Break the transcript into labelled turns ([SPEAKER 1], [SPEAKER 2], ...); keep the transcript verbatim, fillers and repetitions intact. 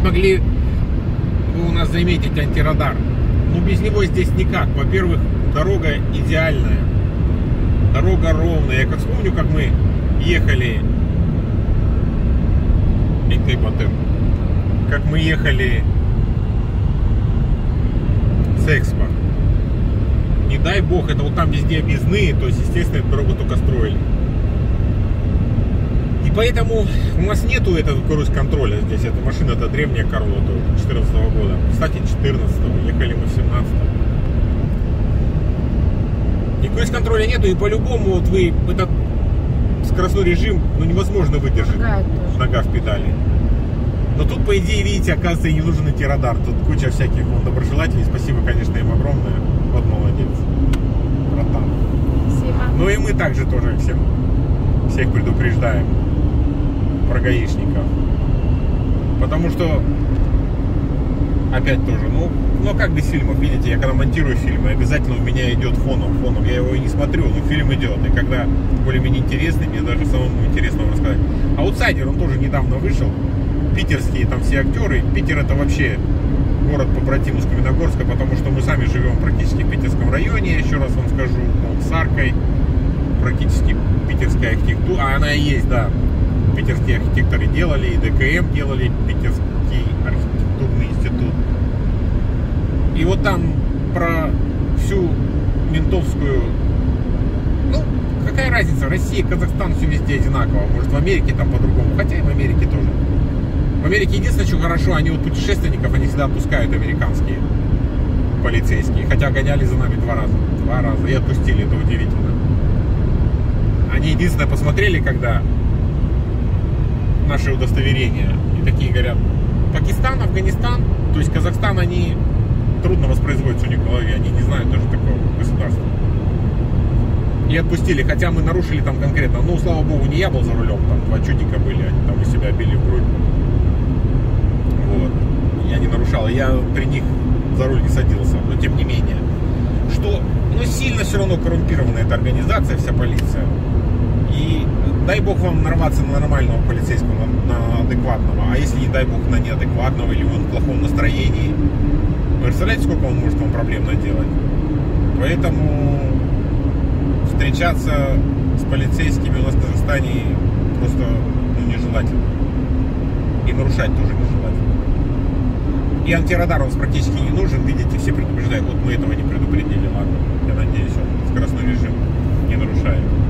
[SPEAKER 1] могли вы у нас заметить антирадар. Но без него здесь никак. Во-первых, дорога идеальная. Дорога ровная. Я как вспомню, как мы ехали... И ты, Батыр. Как мы ехали с Экспо. Не дай бог, это вот там везде объездные, то есть, естественно, эту дорогу только строили. И поэтому у нас нету этого круиз-контроля здесь. Эта машина, это древняя Королла четырнадцатого года. Кстати, четырнадцатого, ехали мы в семнадцатом. И круиз-контроля нету, и по-любому вот вы этот скоростной режим, ну, невозможно выдержать. Нога в педали. Но тут, по идее, видите, оказывается, и не нужен идти радар. Тут куча всяких вон, доброжелателей. Спасибо, конечно, им огромное. Вот молодец, братан.
[SPEAKER 2] Спасибо.
[SPEAKER 1] Ну и мы также тоже всем, всех предупреждаем про гаишников. Потому что, опять тоже, ну, ну как без фильмов, видите, я когда монтирую фильмы, обязательно у меня идет фоном, фоном. Я его и не смотрю, но фильм идет. И когда более-менее интересный, мне даже самому интересно вам рассказать. Аутсайдер, он тоже недавно вышел. Питерские там все актеры. Питер это вообще город побратим из Каменногорска, потому что мы сами живем практически в питерском районе. Я еще раз вам скажу, вот, с Аркой, практически питерская архитектура. А она и есть, да. Питерские архитекторы делали, и ДКМ делали, Питерский архитектурный институт. И вот там про всю ментовскую... Ну, какая разница? Россия, Казахстан, все везде одинаково. Может, в Америке там по-другому. Хотя и в Америке тоже. В Америке единственное, что хорошо, они вот путешественников, они всегда отпускают, американские полицейские. Хотя гоняли за нами два раза. Два раза. И отпустили, это удивительно. Они единственное посмотрели, когда наши удостоверения. И такие говорят, Пакистан, Афганистан, то есть Казахстан, они трудно воспроизводятся у них в голове. Они не знают даже такого государства. И отпустили, хотя мы нарушили там конкретно. Ну, слава богу, не я был за рулем, там два чудика были, они там из себя били в грудь. Вот. Я не нарушал, я при них за руль не садился, но тем не менее. Что, ну, сильно все равно коррумпирована эта организация, вся полиция. И дай бог вам нарваться на нормального полицейского, на, на адекватного. А если, не дай бог, на неадекватного или он в плохом настроении, вы представляете, сколько он может вам проблем наделать? Поэтому встречаться с полицейскими у нас в Казахстане просто, ну, нежелательно. И нарушать тоже нежелательно. И антирадар у нас практически не нужен. Видите, все предупреждают. Вот мы этого не предупредили. Ладно, я надеюсь, он скоростной режим не нарушает.